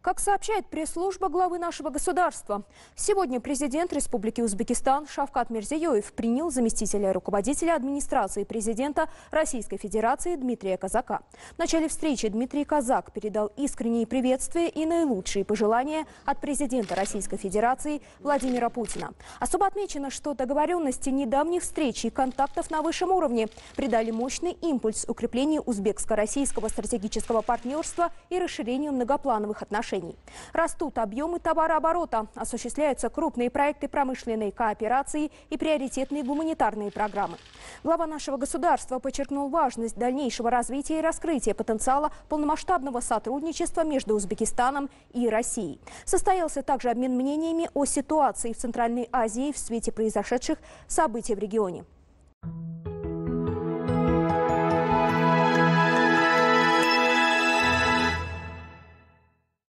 Как сообщает пресс-служба главы нашего государства, сегодня президент Республики Узбекистан Шавкат Мирзиёев принял заместителя руководителя администрации президента Российской Федерации Дмитрия Казака. В начале встречи Дмитрий Казак передал искренние приветствия и наилучшие пожелания от президента Российской Федерации Владимира Путина. Особо отмечено, что договоренности недавних встреч и контактов на высшем уровне придали мощный импульс укреплению узбекско-российского стратегического партнерства и расширению многоплановых отношений. Растут объемы товарооборота, осуществляются крупные проекты промышленной кооперации и приоритетные гуманитарные программы. Глава нашего государства подчеркнул важность дальнейшего развития и раскрытия потенциала полномасштабного сотрудничества между Узбекистаном и Россией. Состоялся также обмен мнениями о ситуации в Центральной Азии в свете произошедших событий в регионе.